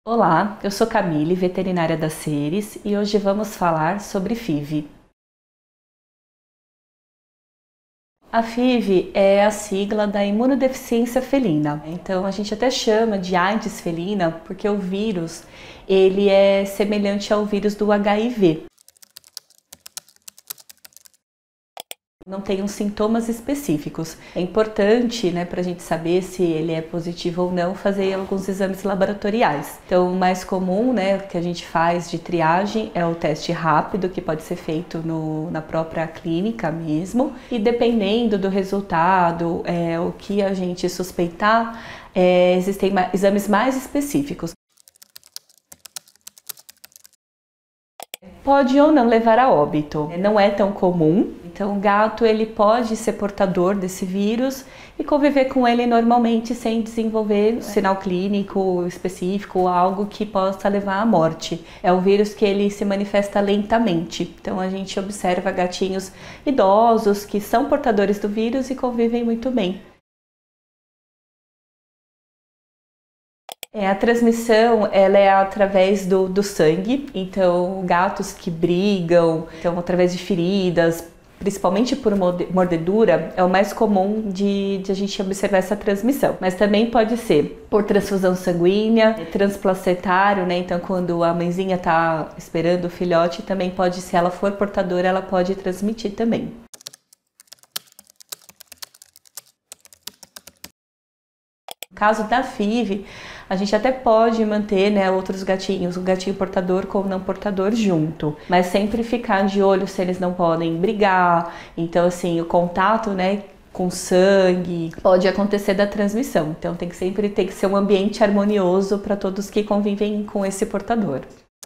Olá, eu sou Camille, veterinária da Seres, e hoje vamos falar sobre FIV. A FIV é a sigla da imunodeficiência felina, então a gente até chama de AIDS felina porque o vírus ele é semelhante ao vírus do HIV. Não tem uns sintomas específicos. É importante, para a gente saber se ele é positivo ou não, fazer alguns exames laboratoriais. Então, o mais comum, que a gente faz de triagem é o teste rápido, que pode ser feito na própria clínica mesmo. E dependendo do resultado, o que a gente suspeitar, existem exames mais específicos. Pode ou não levar a óbito, não é tão comum. Então o gato ele pode ser portador desse vírus e conviver com ele normalmente sem desenvolver sinal clínico específico ou algo que possa levar à morte. É um vírus que ele se manifesta lentamente. Então a gente observa gatinhos idosos que são portadores do vírus e convivem muito bem. A transmissão ela é através do sangue, então gatos que brigam, então através de feridas, principalmente por mordedura, é o mais comum de a gente observar essa transmissão. Mas também pode ser por transfusão sanguínea, transplacentário, então quando a mãezinha está esperando o filhote, também pode, se ela for portadora, ela pode transmitir também. No caso da FIV, a gente até pode manter outros gatinhos, o gatinho portador com o não portador junto, mas sempre ficar de olho se eles não podem brigar. Então assim, o contato com sangue pode acontecer da transmissão, então sempre tem que ser um ambiente harmonioso para todos que convivem com esse portador.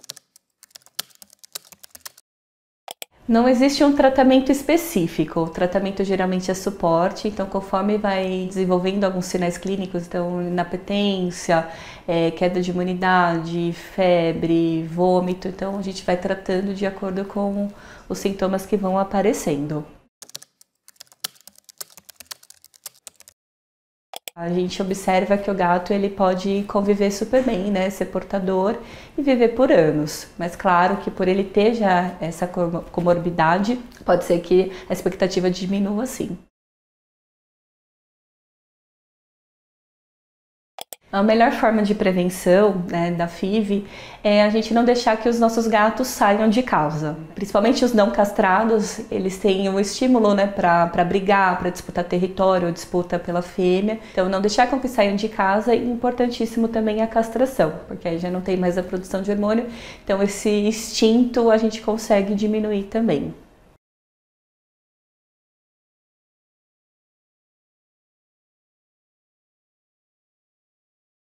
Não existe um tratamento específico, o tratamento geralmente é suporte, então conforme vai desenvolvendo alguns sinais clínicos, então inapetência, queda de imunidade, febre, vômito, então a gente vai tratando de acordo com os sintomas que vão aparecendo. A gente observa que o gato ele pode conviver super bem, ser portador e viver por anos. Mas claro que por ele ter já essa comorbidade, pode ser que a expectativa diminua sim. A melhor forma de prevenção da FIV é a gente não deixar que os nossos gatos saiam de casa. Principalmente os não castrados, eles têm um estímulo para brigar, para disputar território, disputa pela fêmea. Então não deixar com que saiam de casa e importantíssimo também a castração, porque aí já não tem mais a produção de hormônio. Então esse instinto a gente consegue diminuir também.